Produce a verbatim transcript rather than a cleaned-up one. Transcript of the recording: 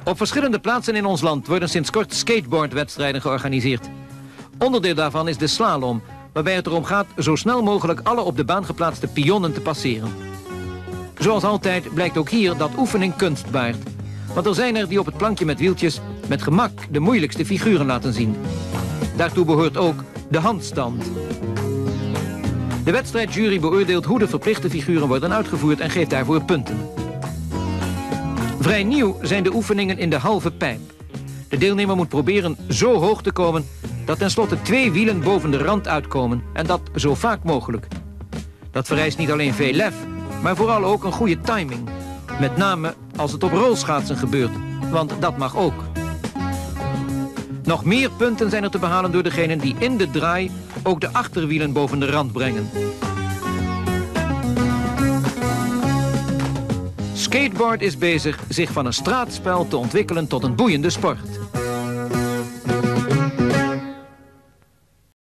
Op verschillende plaatsen in ons land worden sinds kort skateboardwedstrijden georganiseerd. Onderdeel daarvan is de slalom, waarbij het erom gaat zo snel mogelijk alle op de baan geplaatste pionnen te passeren. Zoals altijd blijkt ook hier dat oefening kunst baart. Want er zijn er die op het plankje met wieltjes met gemak de moeilijkste figuren laten zien. Daartoe behoort ook de handstand. De wedstrijdjury beoordeelt hoe de verplichte figuren worden uitgevoerd en geeft daarvoor punten. Vrij nieuw zijn de oefeningen in de halve pijp. De deelnemer moet proberen zo hoog te komen dat tenslotte twee wielen boven de rand uitkomen en dat zo vaak mogelijk. Dat vereist niet alleen veel lef, maar vooral ook een goede timing. Met name als het op rolschaatsen gebeurt, want dat mag ook. Nog meer punten zijn er te behalen door degenen die in de draai ook de achterwielen boven de rand brengen. Skateboard is bezig zich van een straatspel te ontwikkelen tot een boeiende sport.